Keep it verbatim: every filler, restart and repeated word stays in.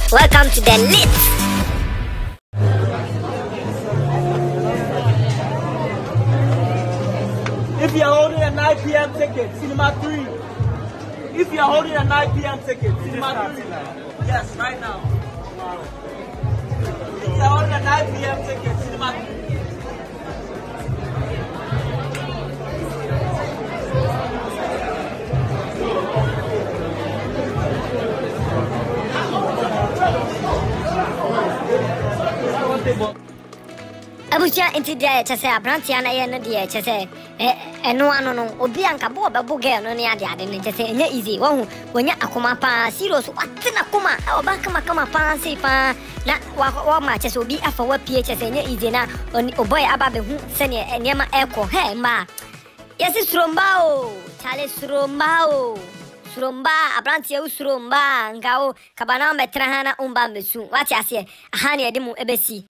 Welcome to the lit. If you're holding a nine p m ticket, cinema three. If you're holding a nine p m ticket, cinema three. Yes, right now. Wow. If you're holding a nine p m ticket, cinema three. Abuja into there to say a branch and I and dear to say, and no one no Obianca Bob a booger no near the other to say easy one when you akuma pa zeros what in a kuma or bankama come upon say pa not what matches will be after what P H S and easy now on Oboy Ababe who send you and Yama Echo. Hey, ma. Yes, it's Rombao, Charles Rombao. Surumba, a branch of Surumba, and Gao, Cabana, Metrahana, Umba, Mesu. What I say, a honey, I didn't ebesi.